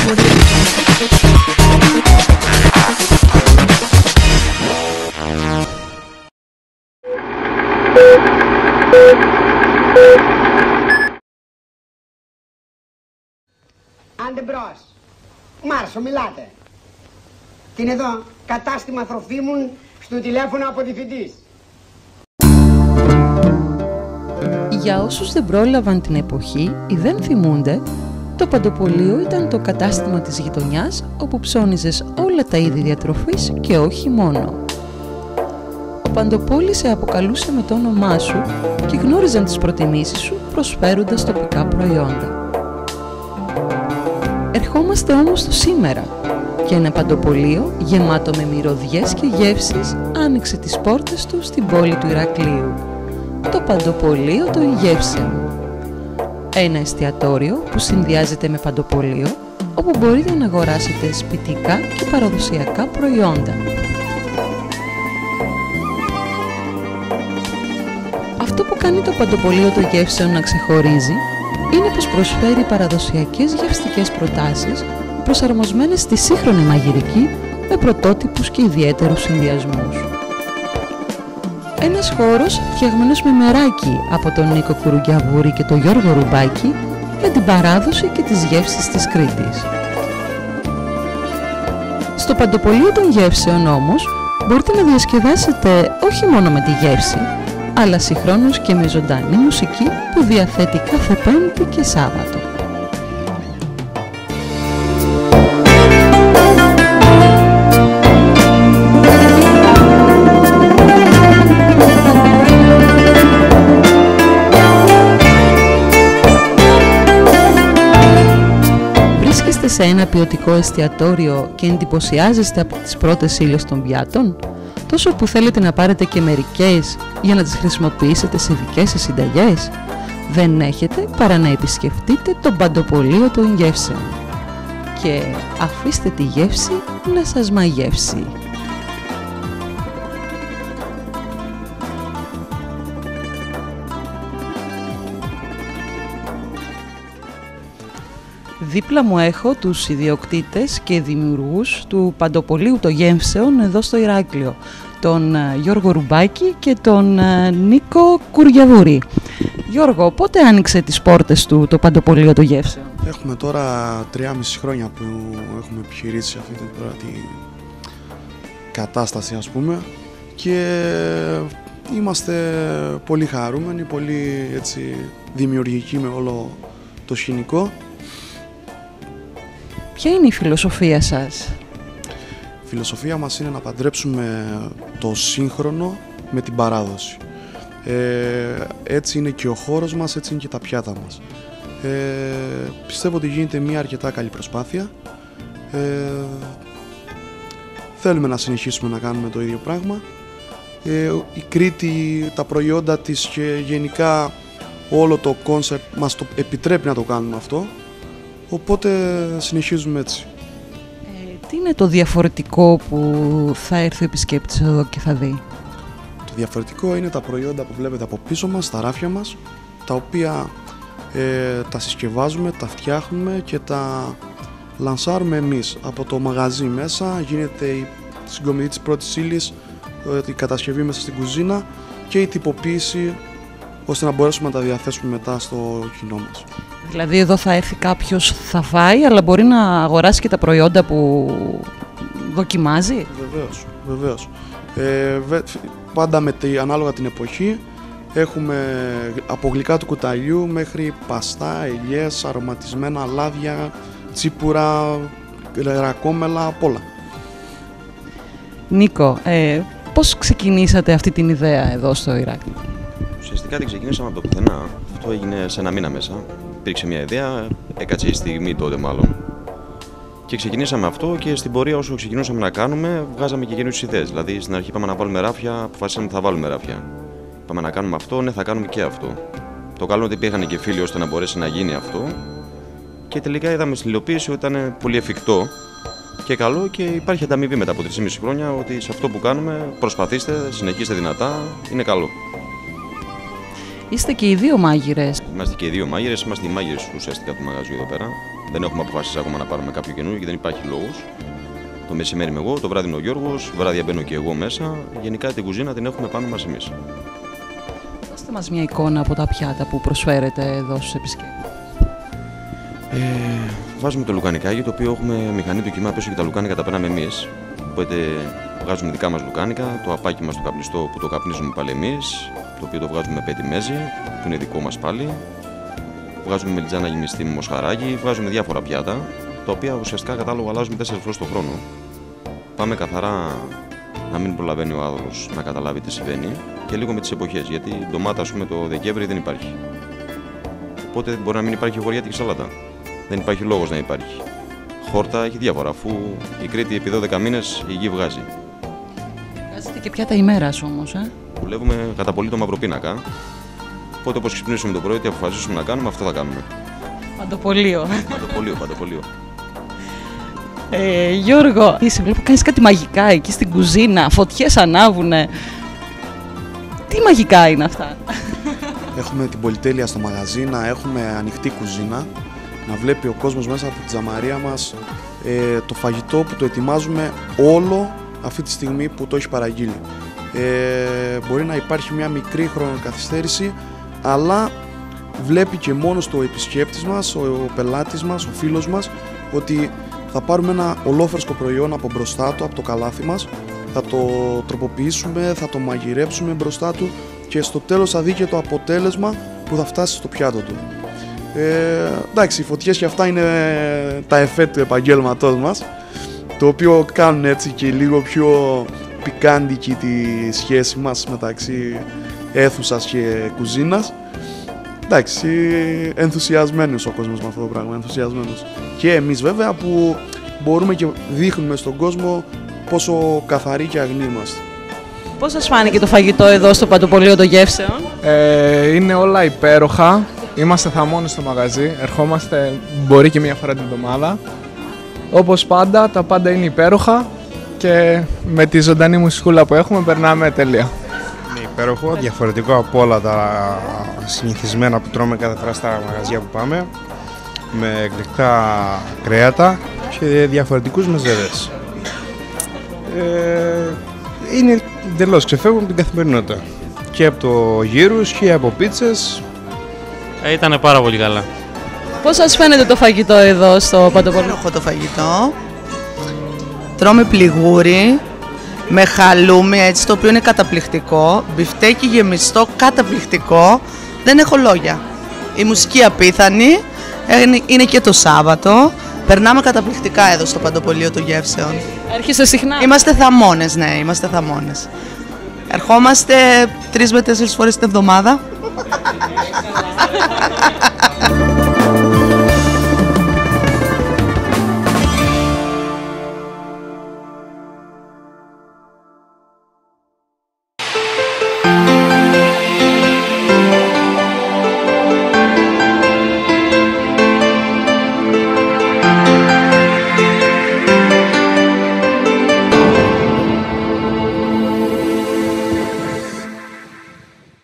Άντε μπρος. Μάρσο, μιλάτε. Τι είναι εδώ, κατάστημα τροφίμων στο τηλέφωνο από διευθυντής. Για όσους δεν πρόλαβαν την εποχή ή δεν θυμούνται, το Παντοπωλείο ήταν το κατάστημα της γειτονιάς όπου ψώνιζες όλα τα είδη διατροφής και όχι μόνο. Ο Παντοπόλης σε αποκαλούσε με το όνομά σου και γνώριζαν τις προτιμήσεις σου προσφέροντας τοπικά προϊόντα. Ερχόμαστε όμως στο σήμερα και ένα Παντοπωλείο γεμάτο με μυρωδιές και γεύσεις άνοιξε τις πόρτες του στην πόλη του Ηρακλείου. Το Παντοπωλείο των Γεύσεων. Ένα εστιατόριο που συνδυάζεται με παντοπωλείο, όπου μπορείτε να αγοράσετε σπιτικά και παραδοσιακά προϊόντα. Αυτό που κάνει το Παντοπωλείο των Γεύσεων να ξεχωρίζει είναι πως προσφέρει παραδοσιακές γευστικές προτάσεις προσαρμοσμένες στη σύγχρονη μαγειρική με πρωτότυπους και ιδιαίτερους συνδυασμούς. Ένας χώρος φτιαγμένος με μεράκι από τον Νίκο Κουρουγιαβούρη και τον Γιώργο Ρουμπάκη για την παράδοση και τις γεύσεις της Κρήτης. Στο Παντοπωλείο των Γεύσεων όμως μπορείτε να διασκεδάσετε όχι μόνο με τη γεύση, αλλά συγχρόνως και με ζωντανή μουσική που διαθέτει κάθε Πέμπτη και Σάββατο. Σε ένα ποιοτικό εστιατόριο και εντυπωσιάζεστε από τις πρώτες ύλες των πιάτων, τόσο που θέλετε να πάρετε και μερικές για να τις χρησιμοποιήσετε σε δικές σας συνταγές, δεν έχετε παρά να επισκεφτείτε το Παντοπωλείο των Γεύσεων και αφήστε τη γεύση να σας μαγεύσει. Δίπλα μου έχω τους ιδιοκτήτες και δημιουργούς του Παντοπωλείου των Γεύσεων εδώ στο Ηράκλειο, τον Γιώργο Ρουμπάκη και τον Νίκο Κουρουγιαβούρη. Γιώργο, πότε άνοιξε τις πόρτες του το Παντοπωλείο των Γεύσεων? Έχουμε τώρα 3,5 χρόνια που έχουμε επιχειρήσει αυτή την κατάσταση, ας πούμε, και είμαστε πολύ χαρούμενοι, πολύ έτσι δημιουργικοί με όλο το σκηνικό. Ποια είναι η φιλοσοφία σας? Η φιλοσοφία μας είναι να παντρέψουμε το σύγχρονο με την παράδοση. Έτσι είναι και ο χώρος μας, έτσι είναι και τα πιάτα μας. Πιστεύω ότι γίνεται μια αρκετά καλή προσπάθεια. Θέλουμε να συνεχίσουμε να κάνουμε το ίδιο πράγμα. Η Κρήτη, τα προϊόντα της και γενικά όλο το κόνσεπτ μας το επιτρέπει να το κάνουμε αυτό. Οπότε συνεχίζουμε έτσι. Τι είναι το διαφορετικό που θα έρθει ο επισκέπτης εδώ και θα δει? Το διαφορετικό είναι τα προϊόντα που βλέπετε από πίσω μας, τα ράφια μας, τα οποία τα συσκευάζουμε, τα φτιάχνουμε και τα λανσάρουμε εμείς. Από το μαγαζί μέσα γίνεται η συγκομιδή της πρώτης ύλης, η κατασκευή μέσα στην κουζίνα και η τυποποίηση, ώστε να μπορέσουμε να τα διαθέσουμε μετά στο κοινό μας. Δηλαδή εδώ θα έρθει κάποιος, θα φάει, αλλά μπορεί να αγοράσει και τα προϊόντα που δοκιμάζει? Βεβαίως, βεβαίως. Πάντα ανάλογα την εποχή έχουμε από γλυκά του κουταλιού μέχρι παστά, ελιές, αρωματισμένα λάδια, τσίπουρα, ρακόμελα, απ' όλα. Νίκο, πώς ξεκινήσατε αυτή την ιδέα εδώ στο Ηράκλειο? Ουσιαστικά την ξεκινήσαμε από το πουθενά. Αυτό έγινε σε ένα μήνα μέσα. Υπήρξε μια ιδέα, έκατσε η στιγμή τότε μάλλον. Και ξεκινήσαμε αυτό και στην πορεία, όσο ξεκινούσαμε να κάνουμε, βγάζαμε και καινούριες ιδέες. Δηλαδή, στην αρχή είπαμε να βάλουμε ράφια, αποφασίσαμε ότι θα βάλουμε ράφια. Είπαμε να κάνουμε αυτό, ναι, θα κάνουμε και αυτό. Το καλό είναι ότι υπήρχαν και φίλοι ώστε να μπορέσει να γίνει αυτό. Και τελικά είδαμε στην υλοποίηση ότι ήταν πολύ εφικτό και καλό και υπάρχει ανταμοιβή μετά από 3,5 χρόνια ότι σε αυτό που κάνουμε προσπαθήστε, συνεχίστε δυνατά, είναι καλό. Είστε και οι δύο μάγειρες. Είμαστε και οι δύο μάγειρες, είμαστε οι μάγειρες ουσιαστικά του μαγαζιού εδώ πέρα. Δεν έχουμε αποφασίσει ακόμα να πάρουμε κάποιο καινούριο και δεν υπάρχει λόγος. Το μεσημέρι είμαι εγώ, το βράδυ είναι ο Γιώργος, βράδυ μπαίνω και εγώ μέσα. Γενικά την κουζίνα την έχουμε πάνω μας εμείς. Δώστε μας μια εικόνα από τα πιάτα που προσφέρετε εδώ στους επισκέπτες. Βάζουμε το λουκανικάκι, το οποίο έχουμε μηχανή του κιμά πίσω και τα λουκάνικα τα παίρναμε εμείς. Οπότε βγάζουμε δικά μας λουκάνικα, το απάκι μας το καπνιστό που το καπνίζουμε πάλι εμείς, το οποίο το βγάζουμε με πέτη μέζι, που είναι δικό μας πάλι. Βγάζουμε μελιτζάνα γεμιστή με μοσχαράκι, βγάζουμε διάφορα πιάτα, τα οποία ουσιαστικά κατάλογο αλλάζουμε 4 φορές το χρόνο. Πάμε καθαρά να μην προλαβαίνει ο άνθρωπος να καταλάβει τι συμβαίνει και λίγο με τις εποχές, γιατί η ντομάτα, ας πούμε, το Δεκέμβρη δεν υπάρχει. Οπότε μπορεί να μην υπάρχει χωριάτικη σαλάτα. Δεν υπάρχει λόγος να υπάρχει. Χόρτα έχει διάφορα, αφού η Κρήτη επί 12 μήνες η γη βγάζει. Βγάζετε και πιάτα ημέρας όμως, Δουλεύουμε κατά πολύ το μαυροπίνακα. Οπότε όπως ξυπνήσουμε το πρωί, τι αποφασίσουμε να κάνουμε, αυτό θα κάνουμε. Παντοπολείο. Παντοπολείο. Γιώργο, είσαι, βλέπω κάνεις κάτι μαγικά εκεί στην κουζίνα, φωτιές ανάβουνε. Τι μαγικά είναι αυτά? Έχουμε την πολυτέλεια στο μαγαζί, να έχουμε ανοιχτή κουζίνα, να βλέπει ο κόσμος μέσα από τη τζαμαρία μας το φαγητό που το ετοιμάζουμε όλο αυτή τη στιγμή που το έχει παραγγείλει. Μπορεί να υπάρχει μια μικρή χρονοκαθυστέρηση, αλλά βλέπει και μόνος το επισκέπτης μας, ο πελάτης μας, ο φίλος μας, ότι θα πάρουμε ένα ολόφρεσκο προϊόν από μπροστά του, από το καλάθι μας, θα το τροποποιήσουμε, θα το μαγειρέψουμε μπροστά του και στο τέλος θα δει και το αποτέλεσμα που θα φτάσει στο πιάτο του. Εντάξει, οι φωτιές και αυτά είναι τα εφέ του επαγγέλματός μας, το οποίο κάνουν έτσι και λίγο πιο πικάντικη τη σχέση μας μεταξύ αίθουσας και κουζίνας. Εντάξει, ενθουσιασμένος ο κόσμος με αυτό το πράγμα, ενθουσιασμένος. Και εμείς βέβαια που μπορούμε και δείχνουμε στον κόσμο πόσο καθαροί και αγνοί είμαστε. Πώς σας φάνηκε το φαγητό εδώ στο Παντοπολείο των Γεύσεων? Είναι όλα υπέροχα. Είμαστε θαμώνες στο μαγαζί. Ερχόμαστε μπορεί και μία φορά την εβδομάδα. Όπως πάντα, τα πάντα είναι υπέροχα και με τη ζωντανή μουσικούλα που έχουμε περνάμε τέλεια. Είναι υπέροχο, διαφορετικό από όλα τα συνηθισμένα που τρώμε κάθε φορά στα μαγαζιά που πάμε, με εκπληκτικά κρέατα και διαφορετικούς μεζέδες. Είναι εντελώς ξεφεύγουν από την καθημερινότητα. Και από το γύρους και από πίτσες. Ήτανε πάρα πολύ καλά. Πώς σας φαίνεται το φαγητό εδώ στο Παντοπολείο? Υπέροχο το φαγητό. Τρώμε πληγούρι με χαλούμι, έτσι, το οποίο είναι καταπληκτικό. Μπιφτέκι γεμιστό, καταπληκτικό. Δεν έχω λόγια. Η μουσική απίθανη. Είναι και το Σάββατο. Περνάμε καταπληκτικά εδώ στο Παντοπολείο των Γεύσεων. Έρχεστε συχνά? Είμαστε θαμώνες, ναι, είμαστε θαμώνες. Ερχόμαστε 3 με 4 φορές την εβδομάδα.